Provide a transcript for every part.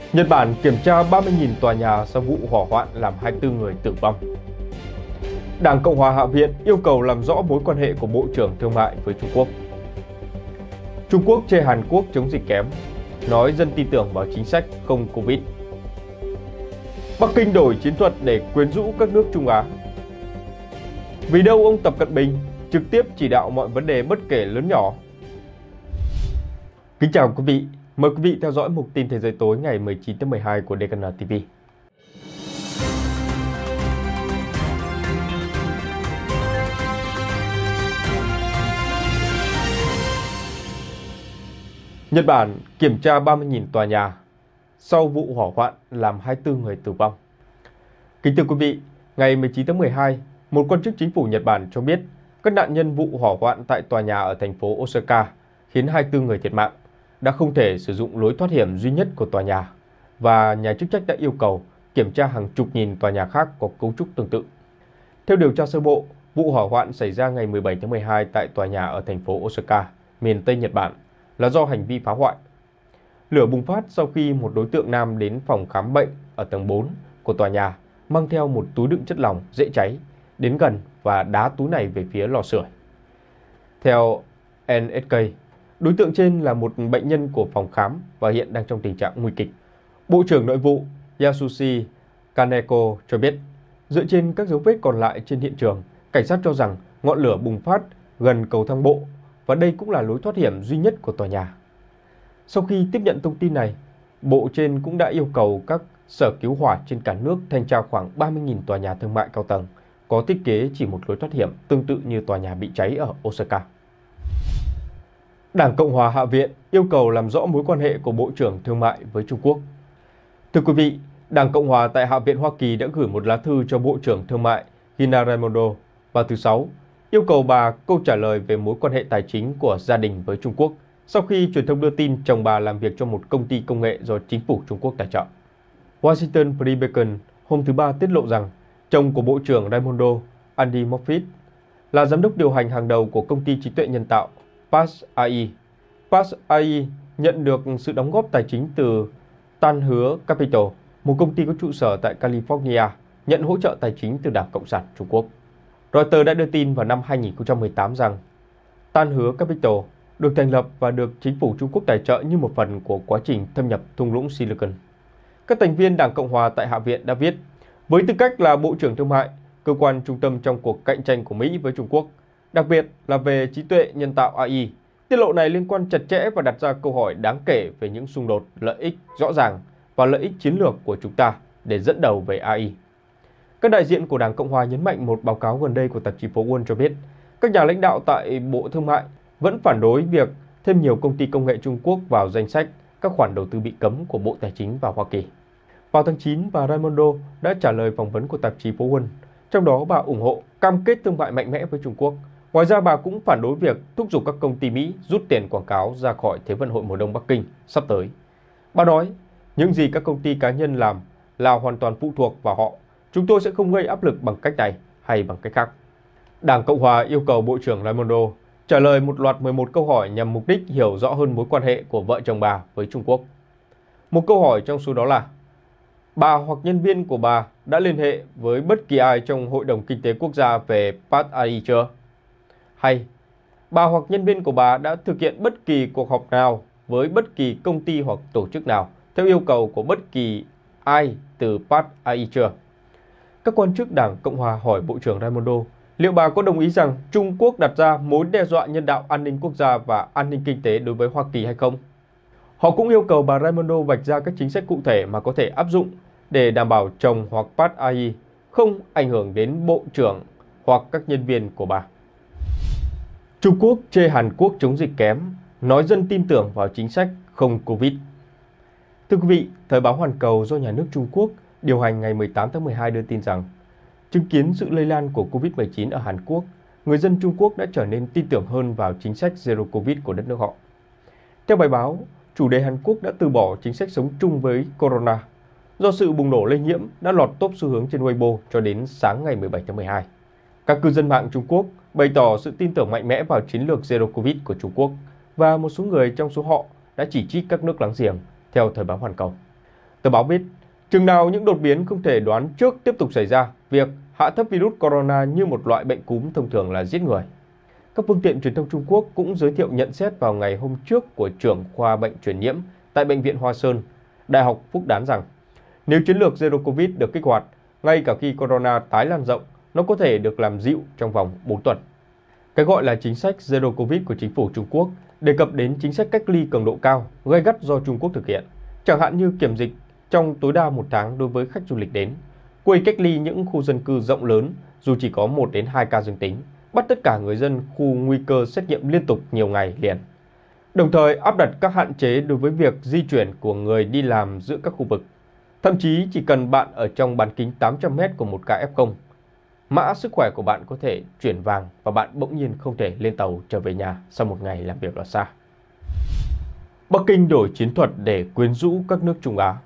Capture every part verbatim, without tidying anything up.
Nhật Bản kiểm tra ba mươi nghìn tòa nhà sau vụ hỏa hoạn làm hai mươi tư người tử vong. Đảng Cộng hòa Hạ viện yêu cầu làm rõ mối quan hệ của Bộ trưởng Thương mại với Trung Quốc. Trung Quốc chê Hàn Quốc chống dịch kém, nói dân tin tưởng vào chính sách không Covid. Bắc Kinh đổi chiến thuật để quyến rũ các nước Trung Á. Vì đâu ông Tập Cận Bình trực tiếp chỉ đạo mọi vấn đề bất kể lớn nhỏ. Kính chào quý vị, mời quý vị theo dõi mục tin Thế giới tối ngày mười chín tháng mười hai của đê ca en ti vi. Nhật Bản kiểm tra ba mươi nghìn tòa nhà sau vụ hỏa hoạn làm hai mươi tư người tử vong. Kính thưa quý vị, ngày mười chín tháng mười hai, một quan chức chính phủ Nhật Bản cho biết các nạn nhân vụ hỏa hoạn tại tòa nhà ở thành phố Osaka khiến hai mươi tư người thiệt mạng đã không thể sử dụng lối thoát hiểm duy nhất của tòa nhà và nhà chức trách đã yêu cầu kiểm tra hàng chục nghìn tòa nhà khác có cấu trúc tương tự. Theo điều tra sơ bộ, vụ hỏa hoạn xảy ra ngày mười bảy tháng mười hai tại tòa nhà ở thành phố Osaka, miền Tây Nhật Bản là do hành vi phá hoại. Lửa bùng phát sau khi một đối tượng nam đến phòng khám bệnh ở tầng bốn của tòa nhà mang theo một túi đựng chất lỏng dễ cháy, đến gần và đá túi này về phía lò sưởi. Theo en ét ca, đối tượng trên là một bệnh nhân của phòng khám và hiện đang trong tình trạng nguy kịch. Bộ trưởng Nội vụ Yasushi Kaneko cho biết, dựa trên các dấu vết còn lại trên hiện trường, cảnh sát cho rằng ngọn lửa bùng phát gần cầu thang bộ và đây cũng là lối thoát hiểm duy nhất của tòa nhà. Sau khi tiếp nhận thông tin này, Bộ trên cũng đã yêu cầu các sở cứu hỏa trên cả nước thanh tra khoảng ba mươi nghìn tòa nhà thương mại cao tầng có thiết kế chỉ một lối thoát hiểm tương tự như tòa nhà bị cháy ở Osaka. Đảng Cộng hòa Hạ viện yêu cầu làm rõ mối quan hệ của Bộ trưởng Thương mại với Trung Quốc. Thưa quý vị, Đảng Cộng hòa tại Hạ viện Hoa Kỳ đã gửi một lá thư cho Bộ trưởng Thương mại Gina Raimondo vào thứ Sáu, yêu cầu bà câu trả lời về mối quan hệ tài chính của gia đình với Trung Quốc sau khi truyền thông đưa tin chồng bà làm việc cho một công ty công nghệ do chính phủ Trung Quốc tài trợ. Washington Free Beacon hôm thứ Ba tiết lộ rằng chồng của Bộ trưởng Raimondo, Andy Moffitt, là giám đốc điều hành hàng đầu của công ty trí tuệ nhân tạo Pass a i. Pass a i nhận được sự đóng góp tài chính từ Tan Hứa Capital, một công ty có trụ sở tại California, nhận hỗ trợ tài chính từ Đảng Cộng sản Trung Quốc. Reuters đã đưa tin vào năm hai nghìn không trăm mười tám rằng Tan Hứa Capital được thành lập và được chính phủ Trung Quốc tài trợ như một phần của quá trình thâm nhập thung lũng Silicon. Các thành viên Đảng Cộng hòa tại Hạ viện đã viết, với tư cách là Bộ trưởng Thương mại, cơ quan trung tâm trong cuộc cạnh tranh của Mỹ với Trung Quốc, đặc biệt là về trí tuệ nhân tạo a i, tiết lộ này liên quan chặt chẽ và đặt ra câu hỏi đáng kể về những xung đột lợi ích rõ ràng và lợi ích chiến lược của chúng ta để dẫn đầu về a i. Các đại diện của Đảng Cộng hòa nhấn mạnh một báo cáo gần đây của tạp chí phố Wall cho biết, các nhà lãnh đạo tại Bộ Thương mại vẫn phản đối việc thêm nhiều công ty công nghệ Trung Quốc vào danh sách các khoản đầu tư bị cấm của Bộ Tài chính và Hoa Kỳ. Vào tháng chín, bà Raimondo đã trả lời phỏng vấn của tạp chí phố Wall, trong đó bà ủng hộ cam kết thương mại mạnh mẽ với Trung Quốc. Ngoài ra, bà cũng phản đối việc thúc giục các công ty Mỹ rút tiền quảng cáo ra khỏi Thế vận hội mùa đông Bắc Kinh sắp tới. Bà nói, những gì các công ty cá nhân làm là hoàn toàn phụ thuộc vào họ. Chúng tôi sẽ không gây áp lực bằng cách này hay bằng cách khác. Đảng Cộng hòa yêu cầu Bộ trưởng Raimondo trả lời một loạt mười một câu hỏi nhằm mục đích hiểu rõ hơn mối quan hệ của vợ chồng bà với Trung Quốc. Một câu hỏi trong số đó là, bà hoặc nhân viên của bà đã liên hệ với bất kỳ ai trong Hội đồng Kinh tế Quốc gia về Pass a i chưa? Hay, bà hoặc nhân viên của bà đã thực hiện bất kỳ cuộc họp nào với bất kỳ công ty hoặc tổ chức nào theo yêu cầu của bất kỳ ai từ Pass a i chưa? Các quan chức Đảng Cộng hòa hỏi Bộ trưởng Raimondo liệu bà có đồng ý rằng Trung Quốc đặt ra mối đe dọa nhân đạo an ninh quốc gia và an ninh kinh tế đối với Hoa Kỳ hay không? Họ cũng yêu cầu bà Raimondo vạch ra các chính sách cụ thể mà có thể áp dụng để đảm bảo chồng hoặc Pass a i không ảnh hưởng đến Bộ trưởng hoặc các nhân viên của bà. Trung Quốc chê Hàn Quốc chống dịch kém, nói dân tin tưởng vào chính sách không Covid. Thưa quý vị, Thời báo Hoàn Cầu do nhà nước Trung Quốc điều hành ngày mười tám tháng mười hai đưa tin rằng, chứng kiến sự lây lan của Covid mười chín ở Hàn Quốc, người dân Trung Quốc đã trở nên tin tưởng hơn vào chính sách Zero Covid của đất nước họ. Theo bài báo, chủ đề Hàn Quốc đã từ bỏ chính sách sống chung với Corona do sự bùng nổ lây nhiễm đã lọt top xu hướng trên Weibo cho đến sáng ngày mười bảy tháng mười hai. Các cư dân mạng Trung Quốc bày tỏ sự tin tưởng mạnh mẽ vào chiến lược Zero Covid của Trung Quốc và một số người trong số họ đã chỉ trích các nước láng giềng, theo Thời báo Hoàn Cầu. Tờ báo viết, chừng nào những đột biến không thể đoán trước tiếp tục xảy ra, việc hạ thấp virus corona như một loại bệnh cúm thông thường là giết người. Các phương tiện truyền thông Trung Quốc cũng giới thiệu nhận xét vào ngày hôm trước của trưởng khoa bệnh truyền nhiễm tại Bệnh viện Hoa Sơn, Đại học Phúc Đán rằng, nếu chiến lược Zero Covid được kích hoạt, ngay cả khi corona tái lan rộng, nó có thể được làm dịu trong vòng bốn tuần. Cái gọi là chính sách Zero Covid của chính phủ Trung Quốc đề cập đến chính sách cách ly cường độ cao, gay gắt do Trung Quốc thực hiện, chẳng hạn như kiểm dịch trong tối đa một tháng đối với khách du lịch đến, quy cách ly những khu dân cư rộng lớn dù chỉ có một đến hai ca dương tính, bắt tất cả người dân khu nguy cơ xét nghiệm liên tục nhiều ngày liền. Đồng thời áp đặt các hạn chế đối với việc di chuyển của người đi làm giữa các khu vực. Thậm chí chỉ cần bạn ở trong bán kính tám trăm mét của một ca ép không, mã sức khỏe của bạn có thể chuyển vàng và bạn bỗng nhiên không thể lên tàu trở về nhà sau một ngày làm việc ở xa. Bắc Kinh đổi chiến thuật để quyến rũ các nước Trung Á.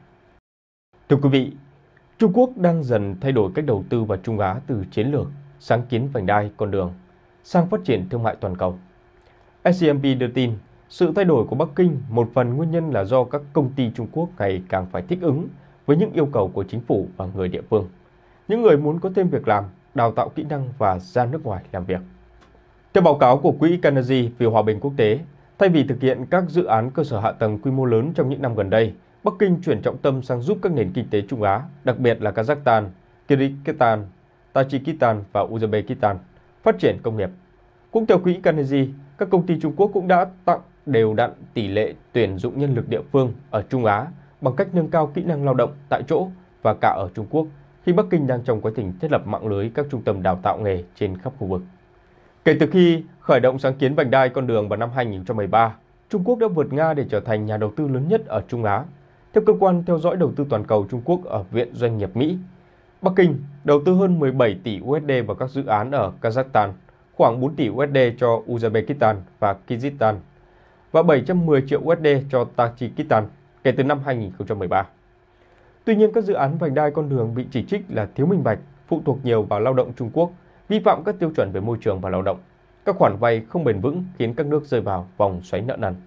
Thưa quý vị, Trung Quốc đang dần thay đổi cách đầu tư vào Trung Á từ chiến lược, sáng kiến vành đai con đường, sang phát triển thương mại toàn cầu. ét xê em pê đưa tin, sự thay đổi của Bắc Kinh một phần nguyên nhân là do các công ty Trung Quốc ngày càng phải thích ứng với những yêu cầu của chính phủ và người địa phương, những người muốn có thêm việc làm, đào tạo kỹ năng và ra nước ngoài làm việc. Theo báo cáo của Quỹ Carnegie vì Hòa bình Quốc tế, thay vì thực hiện các dự án cơ sở hạ tầng quy mô lớn trong những năm gần đây, Bắc Kinh chuyển trọng tâm sang giúp các nền kinh tế Trung Á, đặc biệt là Kazakhstan, Kyrgyzstan, Tajikistan và Uzbekistan, phát triển công nghiệp. Cũng theo Quỹ Carnegie, các công ty Trung Quốc cũng đã tặng đều đặn tỷ lệ tuyển dụng nhân lực địa phương ở Trung Á bằng cách nâng cao kỹ năng lao động tại chỗ và cả ở Trung Quốc, khi Bắc Kinh đang trong quá trình thiết lập mạng lưới các trung tâm đào tạo nghề trên khắp khu vực. Kể từ khi khởi động sáng kiến vành đai con đường vào năm hai nghìn không trăm mười ba, Trung Quốc đã vượt Nga để trở thành nhà đầu tư lớn nhất ở Trung Á. Theo cơ quan theo dõi đầu tư toàn cầu Trung Quốc ở Viện Doanh nghiệp Mỹ, Bắc Kinh đầu tư hơn mười bảy tỷ đô la vào các dự án ở Kazakhstan, khoảng bốn tỷ đô la cho Uzbekistan và Kyrgyzstan và bảy trăm mười triệu đô la cho Tajikistan kể từ năm hai nghìn không trăm mười ba. Tuy nhiên, các dự án vành đai con đường bị chỉ trích là thiếu minh bạch, phụ thuộc nhiều vào lao động Trung Quốc, vi phạm các tiêu chuẩn về môi trường và lao động. Các khoản vay không bền vững khiến các nước rơi vào vòng xoáy nợ nần.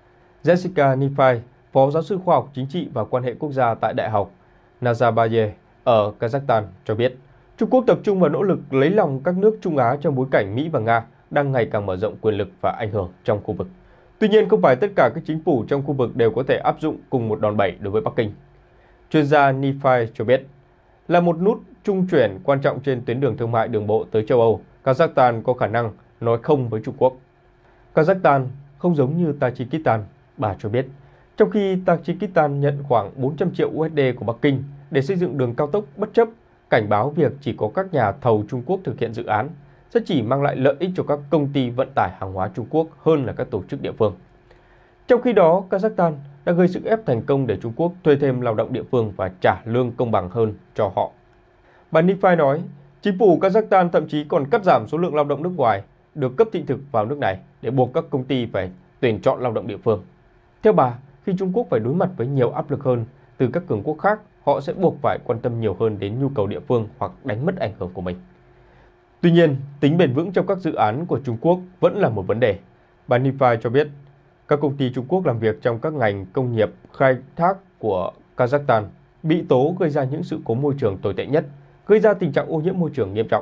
Jessica Nifai, Phó giáo sư khoa học chính trị và quan hệ quốc gia tại Đại học Nazarbayev ở Kazakhstan cho biết, Trung Quốc tập trung vào nỗ lực lấy lòng các nước Trung Á trong bối cảnh Mỹ và Nga đang ngày càng mở rộng quyền lực và ảnh hưởng trong khu vực. Tuy nhiên, không phải tất cả các chính phủ trong khu vực đều có thể áp dụng cùng một đòn bẩy đối với Bắc Kinh. Chuyên gia Nifai cho biết, là một nút trung chuyển quan trọng trên tuyến đường thương mại đường bộ tới châu Âu, Kazakhstan có khả năng nói không với Trung Quốc. Kazakhstan không giống như Tajikistan, bà cho biết, trong khi Tajikistan nhận khoảng bốn trăm triệu đô la của Bắc Kinh để xây dựng đường cao tốc bất chấp cảnh báo việc chỉ có các nhà thầu Trung Quốc thực hiện dự án sẽ chỉ mang lại lợi ích cho các công ty vận tải hàng hóa Trung Quốc hơn là các tổ chức địa phương. Trong khi đó, Kazakhstan đã gây sức ép thành công để Trung Quốc thuê thêm lao động địa phương và trả lương công bằng hơn cho họ. Bà Nifai nói, chính phủ Kazakhstan thậm chí còn cắt giảm số lượng lao động nước ngoài được cấp thị thực vào nước này để buộc các công ty phải tuyển chọn lao động địa phương. Theo bà, khi Trung Quốc phải đối mặt với nhiều áp lực hơn từ các cường quốc khác, họ sẽ buộc phải quan tâm nhiều hơn đến nhu cầu địa phương hoặc đánh mất ảnh hưởng của mình. Tuy nhiên, tính bền vững trong các dự án của Trung Quốc vẫn là một vấn đề. Bà Nifai cho biết, các công ty Trung Quốc làm việc trong các ngành công nghiệp khai thác của Kazakhstan bị tố gây ra những sự cố môi trường tồi tệ nhất, gây ra tình trạng ô nhiễm môi trường nghiêm trọng.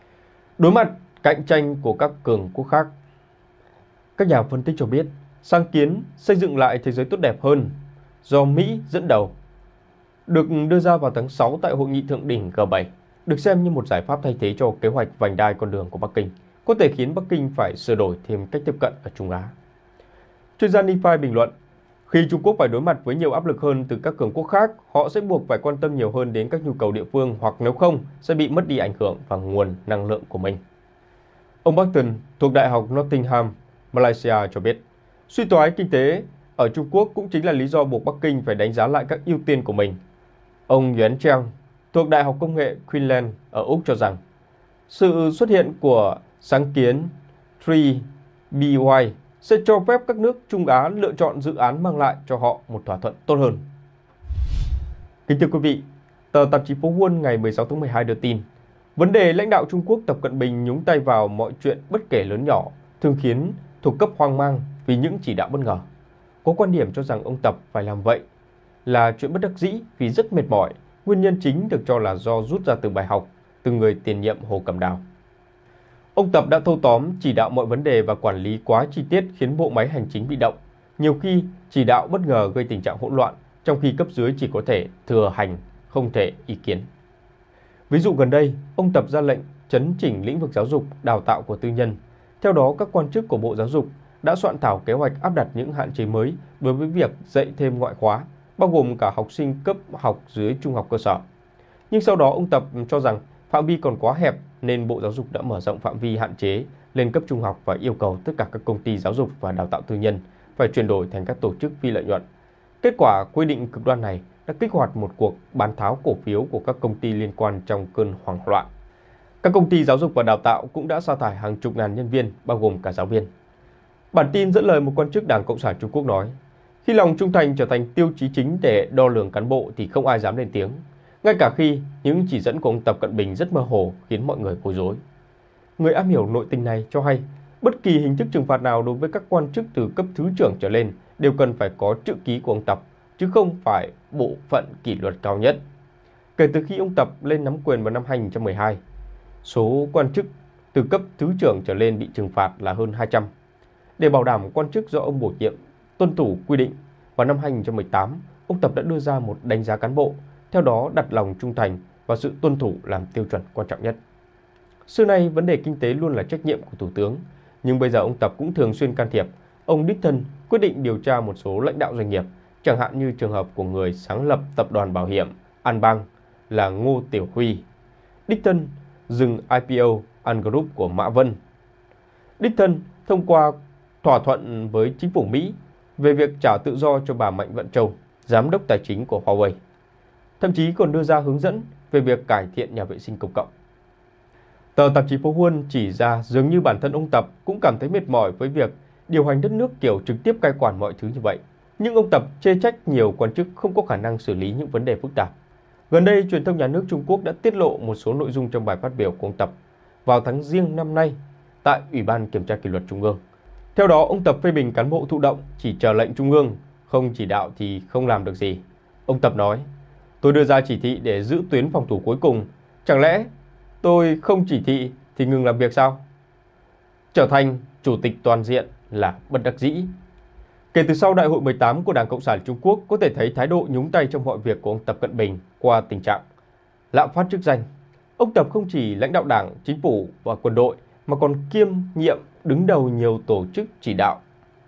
Đối mặt cạnh tranh của các cường quốc khác, các nhà phân tích cho biết, sáng kiến xây dựng lại thế giới tốt đẹp hơn do Mỹ dẫn đầu được đưa ra vào tháng sáu tại hội nghị thượng đỉnh G bảy, được xem như một giải pháp thay thế cho kế hoạch vành đai con đường của Bắc Kinh, có thể khiến Bắc Kinh phải sửa đổi thêm cách tiếp cận ở Trung Á. Chuyên gia Nifai bình luận, khi Trung Quốc phải đối mặt với nhiều áp lực hơn từ các cường quốc khác, họ sẽ buộc phải quan tâm nhiều hơn đến các nhu cầu địa phương hoặc nếu không sẽ bị mất đi ảnh hưởng và nguồn năng lượng của mình. Ông Barton thuộc Đại học Nottingham, Malaysia cho biết, suy thoái kinh tế ở Trung Quốc cũng chính là lý do buộc Bắc Kinh phải đánh giá lại các ưu tiên của mình. Ông Yuan Chang thuộc Đại học Công nghệ Queensland ở Úc cho rằng, sự xuất hiện của sáng kiến ba B Y sẽ cho phép các nước Trung Á lựa chọn dự án mang lại cho họ một thỏa thuận tốt hơn. Kính thưa quý vị, tờ tạp chí Phố Wall ngày mười sáu tháng mười hai đưa tin, vấn đề lãnh đạo Trung Quốc Tập Cận Bình nhúng tay vào mọi chuyện bất kể lớn nhỏ thường khiến thuộc cấp hoang mang vì những chỉ đạo bất ngờ. Có quan điểm cho rằng ông Tập phải làm vậy là chuyện bất đắc dĩ vì rất mệt mỏi, nguyên nhân chính được cho là do rút ra từ bài học từ người tiền nhiệm Hồ Cẩm Đào. Ông Tập đã thâu tóm chỉ đạo mọi vấn đề và quản lý quá chi tiết khiến bộ máy hành chính bị động. Nhiều khi chỉ đạo bất ngờ gây tình trạng hỗn loạn, trong khi cấp dưới chỉ có thể thừa hành, không thể ý kiến. Ví dụ gần đây, ông Tập ra lệnh chấn chỉnh lĩnh vực giáo dục, đào tạo của tư nhân. Theo đó, các quan chức của Bộ Giáo dục đã soạn thảo kế hoạch áp đặt những hạn chế mới đối với việc dạy thêm ngoại khóa, bao gồm cả học sinh cấp học dưới trung học cơ sở. Nhưng sau đó ông Tập cho rằng phạm vi còn quá hẹp nên Bộ Giáo dục đã mở rộng phạm vi hạn chế lên cấp trung học và yêu cầu tất cả các công ty giáo dục và đào tạo tư nhân phải chuyển đổi thành các tổ chức phi lợi nhuận. Kết quả quy định cực đoan này đã kích hoạt một cuộc bán tháo cổ phiếu của các công ty liên quan trong cơn hoảng loạn. Các công ty giáo dục và đào tạo cũng đã sa thải hàng chục ngàn nhân viên, bao gồm cả giáo viên. Bản tin dẫn lời một quan chức Đảng Cộng sản Trung Quốc nói, khi lòng trung thành trở thành tiêu chí chính để đo lường cán bộ thì không ai dám lên tiếng, ngay cả khi những chỉ dẫn của ông Tập Cận Bình rất mơ hồ khiến mọi người bối rối. Người am hiểu nội tình này cho hay, bất kỳ hình thức trừng phạt nào đối với các quan chức từ cấp thứ trưởng trở lên đều cần phải có chữ ký của ông Tập, chứ không phải bộ phận kỷ luật cao nhất. Kể từ khi ông Tập lên nắm quyền vào năm hai nghìn không trăm mười hai, số quan chức từ cấp thứ trưởng trở lên bị trừng phạt là hơn hai trăm. Để bảo đảm quan chức do ông bổ nhiệm tuân thủ quy định, vào năm hai nghìn không trăm mười tám, ông Tập đã đưa ra một đánh giá cán bộ, theo đó đặt lòng trung thành và sự tuân thủ làm tiêu chuẩn quan trọng nhất. Xưa nay, vấn đề kinh tế luôn là trách nhiệm của Thủ tướng, nhưng bây giờ ông Tập cũng thường xuyên can thiệp. Ông đích thân quyết định điều tra một số lãnh đạo doanh nghiệp, chẳng hạn như trường hợp của người sáng lập tập đoàn bảo hiểm An Bang là Ngô Tiểu Huy, đích thân dừng i pê o An Group của Mã Vân, đích thân thông qua thỏa thuận với chính phủ Mỹ về việc trả tự do cho bà Mạnh Vận Châu, giám đốc tài chính của Huawei, thậm chí còn đưa ra hướng dẫn về việc cải thiện nhà vệ sinh công cộng. Tờ tạp chí Phố Huân chỉ ra dường như bản thân ông Tập cũng cảm thấy mệt mỏi với việc điều hành đất nước kiểu trực tiếp cai quản mọi thứ như vậy. Nhưng ông Tập chê trách nhiều quan chức không có khả năng xử lý những vấn đề phức tạp. Gần đây, truyền thông nhà nước Trung Quốc đã tiết lộ một số nội dung trong bài phát biểu của ông Tập vào tháng Giêng năm nay tại Ủy ban Kiểm tra Kỷ luật Trung ương. Theo đó, ông Tập phê bình cán bộ thụ động, chỉ chờ lệnh Trung ương, không chỉ đạo thì không làm được gì. Ông Tập nói, tôi đưa ra chỉ thị để giữ tuyến phòng thủ cuối cùng. Chẳng lẽ tôi không chỉ thị thì ngừng làm việc sao? Trở thành chủ tịch toàn diện là bất đắc dĩ. Kể từ sau Đại hội mười tám của Đảng Cộng sản Trung Quốc, có thể thấy thái độ nhúng tay trong mọi việc của ông Tập Cận Bình qua tình trạng lạm phát chức danh. Ông Tập không chỉ lãnh đạo đảng, chính phủ và quân đội, mà còn kiêm nhiệm đứng đầu nhiều tổ chức chỉ đạo.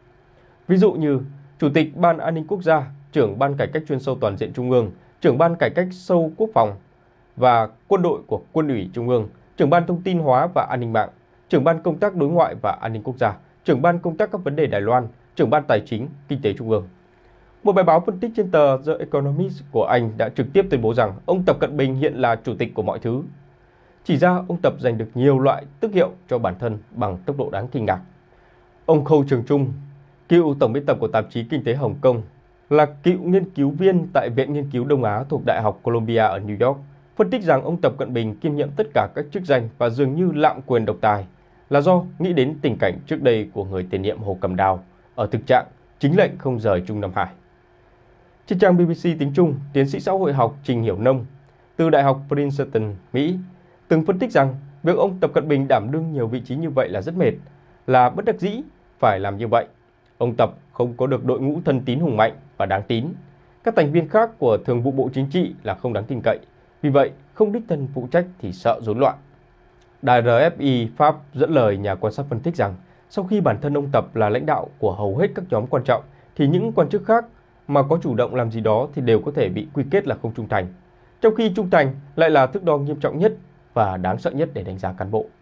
Ví dụ như Chủ tịch Ban An ninh Quốc gia, trưởng Ban Cải cách chuyên sâu toàn diện Trung ương, trưởng Ban Cải cách sâu Quốc phòng và quân đội của Quân ủy Trung ương, trưởng Ban Thông tin hóa và An ninh mạng, trưởng Ban Công tác đối ngoại và An ninh Quốc gia, trưởng Ban Công tác các vấn đề Đài Loan, trưởng Ban Tài chính, Kinh tế Trung ương. Một bài báo phân tích trên tờ The Economist của Anh đã trực tiếp tuyên bố rằng ông Tập Cận Bình hiện là chủ tịch của mọi thứ. Chỉ ra ông Tập giành được nhiều loại tước hiệu cho bản thân bằng tốc độ đáng kinh ngạc. Ông Khâu Trường Trung, cựu tổng biên tập của tạp chí Kinh tế Hồng Kông, là cựu nghiên cứu viên tại Viện Nghiên cứu Đông Á thuộc Đại học Columbia ở New York, phân tích rằng ông Tập Cận Bình kiêm nhiệm tất cả các chức danh và dường như lạm quyền độc tài là do nghĩ đến tình cảnh trước đây của người tiền nhiệm Hồ Cẩm Đào, ở thực trạng chính lệnh không rời Trung Nam Hải. Trên trang bê bê xê tiếng Trung, tiến sĩ xã hội học Trình Hiểu Nông từ Đại học Princeton, Mỹ, từng phân tích rằng việc ông Tập Cận Bình đảm đương nhiều vị trí như vậy là rất mệt, là bất đắc dĩ phải làm như vậy. Ông Tập không có được đội ngũ thân tín hùng mạnh và đáng tín. Các thành viên khác của Thường vụ Bộ Chính trị là không đáng tin cậy, vì vậy không đích thân phụ trách thì sợ rối loạn. Đài rờ ép i Pháp dẫn lời nhà quan sát phân tích rằng sau khi bản thân ông Tập là lãnh đạo của hầu hết các nhóm quan trọng thì những quan chức khác mà có chủ động làm gì đó thì đều có thể bị quy kết là không trung thành, trong khi trung thành lại là thước đo nghiêm trọng nhất và đáng sợ nhất để đánh giá cán bộ.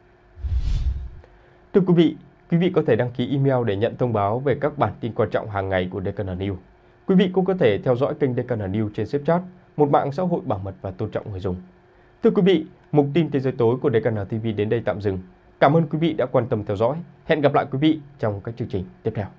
Thưa quý vị, quý vị có thể đăng ký email để nhận thông báo về các bản tin quan trọng hàng ngày của đê ca en News. Quý vị cũng có thể theo dõi kênh đê ca en News trên Snapchat, một mạng xã hội bảo mật và tôn trọng người dùng. Thưa quý vị, mục tin thế giới tối của đê ca en ti vi đến đây tạm dừng. Cảm ơn quý vị đã quan tâm theo dõi. Hẹn gặp lại quý vị trong các chương trình tiếp theo.